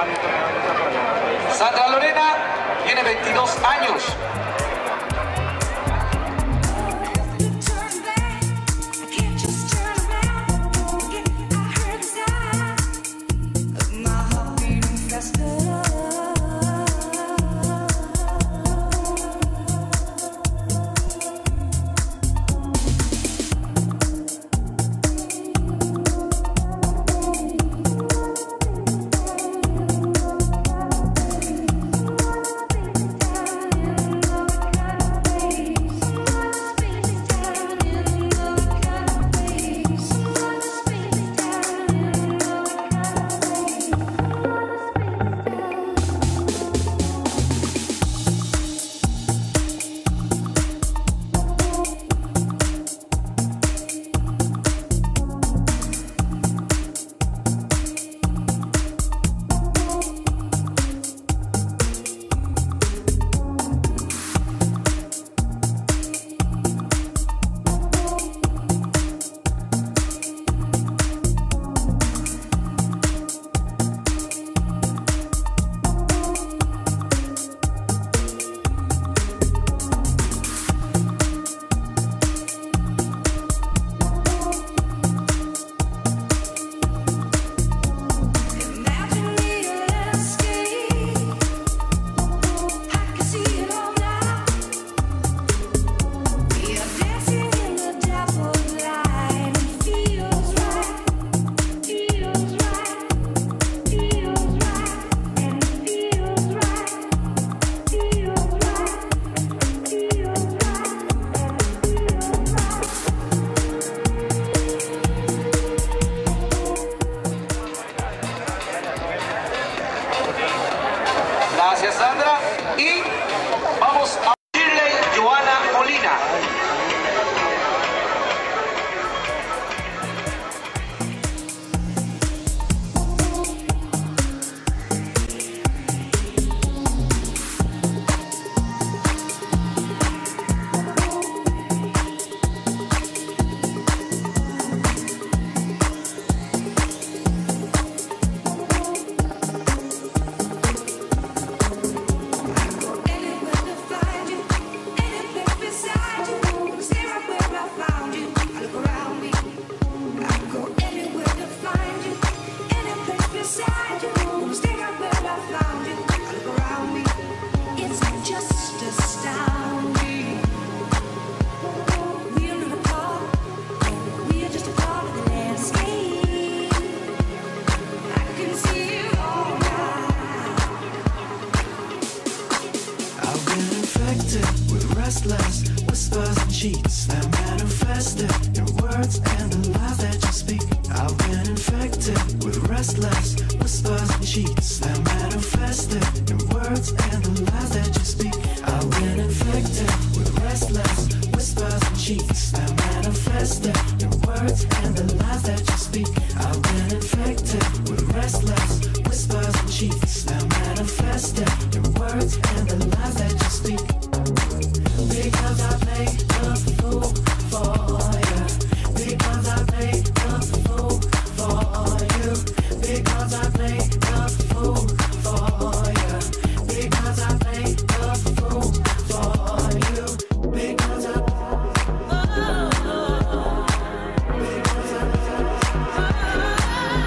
Sandra Lorena tiene 22 años. Gracias, Sandra. Y vamos a Shirley Joana Molina. Restless whispers and cheats that manifested in words and the lies that you speak. I've been infected with restless whispers and cheats that manifested in words and the lies that you speak. I've been infected with restless whispers and cheats that manifested in words and the lies that you speak. I've been infected with restless whispers and cheats that manifested in words and the lies that you speak. Because I played the fool for you. Because I played the fool for you. Because I played the fool for you. Because I played the fool for you. Because I because I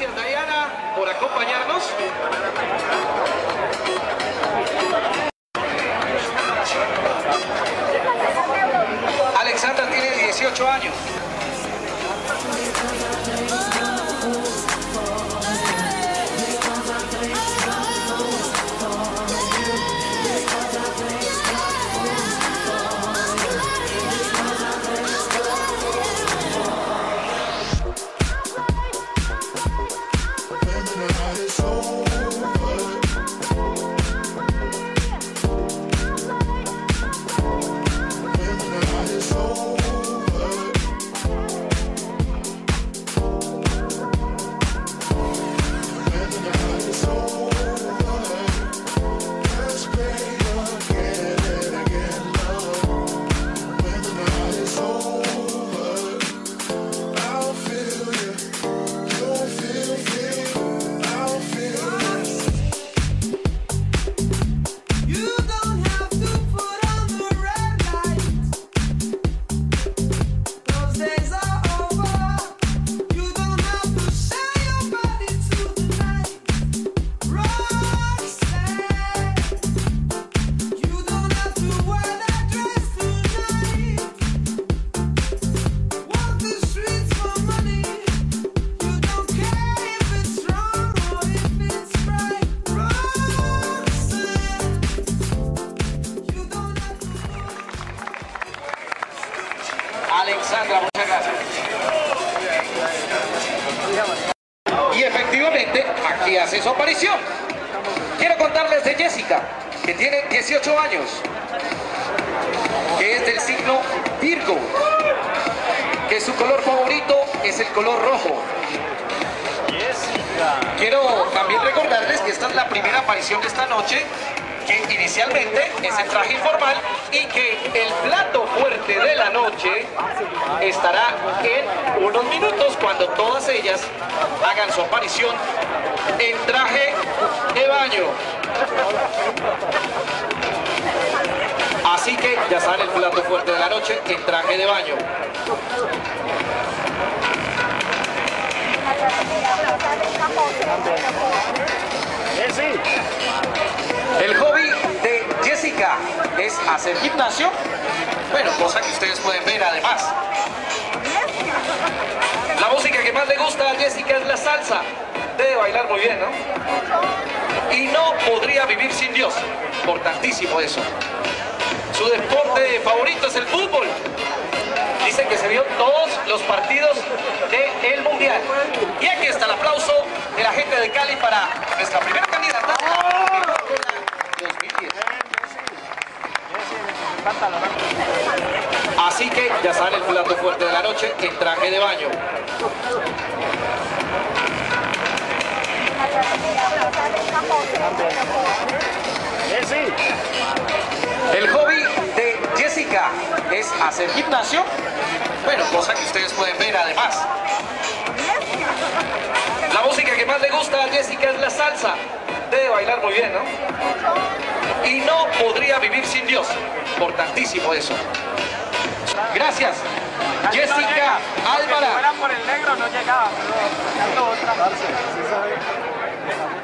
Gracias, Diana, por acompañarnos. Alexandra tiene 18 años. Alexandra, muchas gracias. Y efectivamente, aquí hace su aparición. Quiero contarles de Jessica, que tiene 18 años, que es del signo Virgo, que su color favorito es el color rojo. Quiero también recordarles que esta es la primera aparición de esta noche, que inicialmente es el traje informal y que el plato fuerte de la noche estará en unos minutos cuando todas ellas hagan su aparición en traje de baño. Así que ya sale el plato fuerte de la noche en traje de baño. El hobby de Jessica es hacer gimnasio, bueno, cosa que ustedes pueden ver además. La música que más le gusta a Jessica es la salsa. Debe bailar muy bien, ¿no? Y no podría vivir sin Dios, importantísimo eso. Su deporte favorito es el fútbol. Dice que se vio todos los partidos del Mundial. Y aquí está el aplauso de la gente de Cali para nuestra primera candidata a la 2010. Así que ya sale el plato fuerte de la noche en traje de baño. El hobby de Jessica es hacer gimnasio, bueno, cosa que ustedes pueden ver además. La música que más le gusta a Jessica es la salsa. Debe bailar muy bien, ¿no? Y no podría vivir sin Dios, importantísimo eso. Gracias, Jessica Álvaro. Si fuera por el negro no llegaba, pero otra.